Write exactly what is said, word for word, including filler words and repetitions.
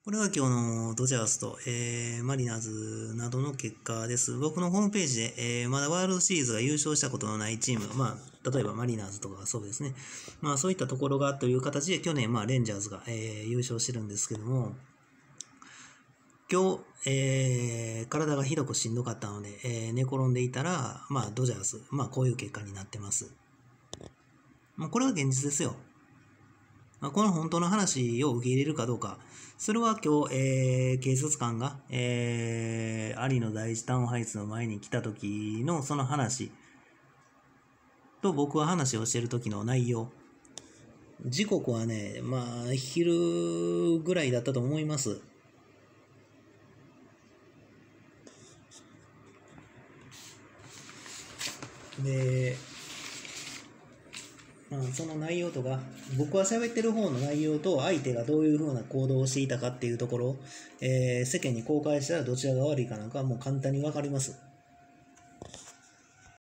これが今日のドジャースと、えーマリナーズなどの結果です。僕のホームページで、えーまだワールドシリーズが優勝したことのないチーム、まあ、例えばマリナーズとかそうですね。まあ、そういったところがという形で、去年、まあ、レンジャーズが、えー優勝してるんですけども、今日、えー体がひどくしんどかったので、えー寝転んでいたら、まあ、ドジャース、まあ、こういう結果になってます。まあ、これは現実ですよ。まあ、この本当の話を受け入れるかどうか、それは今日、えー警察官が、えー、有野第一タウンハイツの前に来た時のその話と僕は話をしている時の内容、時刻はね、まあ、昼ぐらいだったと思います。で、まあ、その内容とか、僕は喋ってる方の内容と相手がどういう風な行動をしていたかっていうところ、えー世間に公開したらどちらが悪いかなんかはもう簡単にわかります。